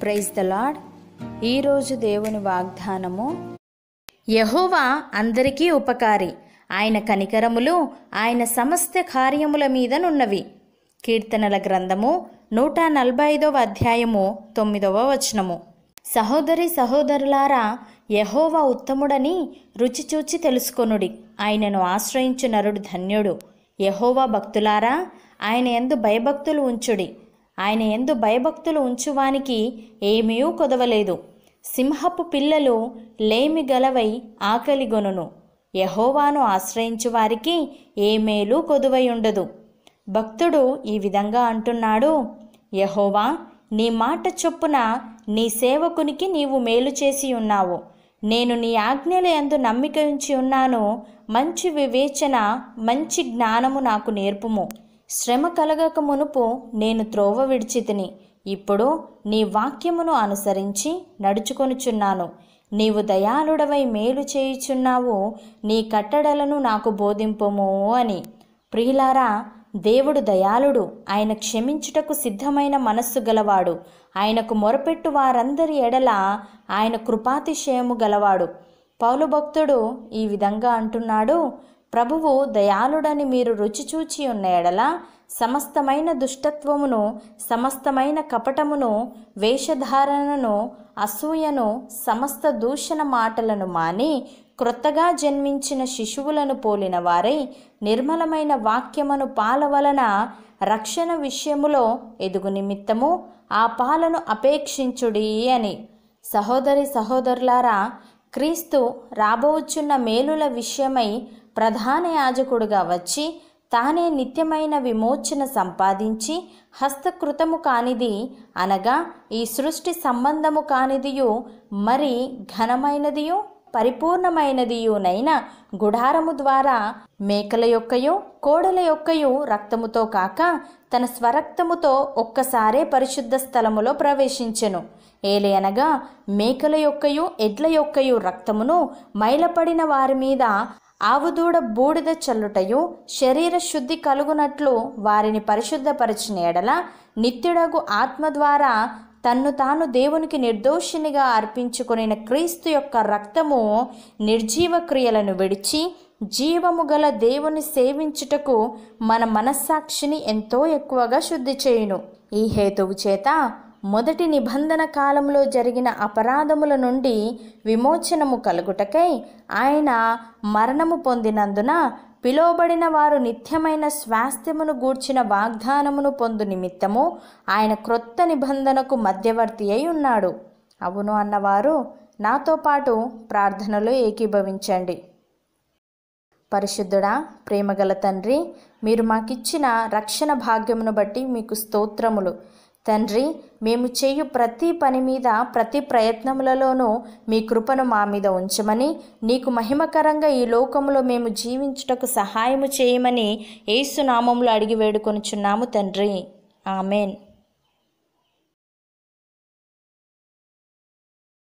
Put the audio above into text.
Praise the lord. ఈరోజు దేవుని వాగ్దానము, యెహోవా అందరికీ ఉపకారి, ఆయన కనికరములు ఆయన సమస్త కార్యముల మీదనున్నవి. కీర్తనల గ్రంథము 145వ అధ్యాయము 9వ వచనము. సహోదరి సహోదరులారా, యెహోవా ఉత్తముడని రుచిచూచి తెలుసుకొనుడి. ఆయనను ఆశ్రయించు నరుడు ధన్యుడు. యెహోవా భక్తులారా, ఆయన యందు భయభక్తులు ఉంచుడి. ఆయన యందు భయభక్తులు ఉంచువానికి ఏమీ కొదవలేదు. సింహపు పిల్లలు లేమి గలవై ఆకలిగొనును. యెహోవాను ఆశ్రయించు వారికి ఏ మేలు కొదువై ఉండదు. భక్తుడు ఈ విధంగా అంటున్నాడు, యెహోవా, నీ మాట చొప్పున నీ సేవకునికి నీవు మేలు చేసి ఉన్నావు. నేను నీ ఆజ్ఞల యందు నమ్మిక ఉంచి ఉన్నాను. మంచి వివేచన, మంచి జ్ఞానము నాకు నేర్పుము. శ్రమ కలగక మునుపు నేను త్రోవ విడిచితిని. ఇప్పుడు నీ వాక్యమును అనుసరించి నడుచుకొనుచున్నాను. నీవు దయాళుడవై మేలు చేయుచున్నావు. నీ కట్టడలను నాకు బోధింపుము అని. ప్రియులారా, దేవుడు దయాళుడు. ఆయన క్షమించుటకు సిద్ధమైన మనస్సు గలవాడు. ఆయనకు మొరపెట్టు వారందరి ఎడల ఆయన కృపాతిశయము గలవాడు. పౌలు భక్తుడు ఈ విధంగా అంటున్నాడు, ప్రభువు దయాళుడని మీరు రుచిచూచి ఉన్న ఎడల సమస్తమైన దుష్టత్వమును, సమస్తమైన కపటమును, వేషధారణను, అసూయను, సమస్త దూషణ మాటలను మాని క్రొత్తగా జన్మించిన శిశువులను పోలిన వారై నిర్మలమైన వాక్యమును పాల వలన రక్షణ విషయములో ఎదుగు నిమిత్తము ఆ పాలను అపేక్షించుడి అని. సహోదరి సహోదరులారా, క్రీస్తు రాబోచున్న మేలుల విషయమై ప్రధాన యాజకుడుగా వచ్చి తానే నిత్యమైన విమోచన సంపాదించి హస్తకృతము కానిది అనగా ఈ సృష్టి సంబంధము కానిదియు మరి ఘనమైనదియు పరిపూర్ణమైనదియునైన గుడారము ద్వారా మేకల యొక్కయు కోడల యొక్కయు రక్తముతో కాక తన స్వరక్తముతో ఒక్కసారే పరిశుద్ధ స్థలములో ప్రవేశించెను. ఏలయనగా మేకల యొక్కయు ఎడ్ల యొక్కయు రక్తమును మైలపడిన వారి మీద ఆవుదూడ బూడిద చల్లుటయు శరీర శుద్ధి కలుగునట్లు వారిని పరిశుద్ధపరిచిన ఎడల నిత్యుడగు ఆత్మ ద్వారా తన్ను తాను దేవునికి నిర్దోషినిగా అర్పించుకొనిన క్రీస్తు యొక్క రక్తము నిర్జీవ క్రియలను విడిచి జీవము గల దేవుని సేవించుటకు మన మనస్సాక్షిని ఎంతో ఎక్కువగా శుద్ధి చేయును. ఈ హేతువు చేత మొదటి నిబంధన కాలంలో జరిగిన అపరాధముల నుండి విమోచనము కలుగుటకై ఆయన మరణము పొందినందున పిలువబడిన వారు నిత్యమైన స్వాస్థ్యమును గూర్చిన వాగ్దానమును పొందు నిమిత్తము ఆయన క్రొత్త నిబంధనకు మధ్యవర్తి అయి ఉన్నాడు. అవును అన్నవారు నాతో పాటు ప్రార్థనలో ఏకీభవించండి. పరిశుద్ధుడా, ప్రేమగల తండ్రి, మీరు మాకిచ్చిన రక్షణ భాగ్యమును బట్టి మీకు స్తోత్రములు. తండ్రి, మేము చేయు ప్రతి పని మీద, ప్రతి ప్రయత్నములలోనూ మీ కృపను మా మీద ఉంచమని, నీకు మహిమకరంగా ఈ లోకములో మేము జీవించుటకు సహాయము చేయమని యేసు నామములో అడిగి వేడుకొనుచున్నాము తండ్రి. ఆమెన్.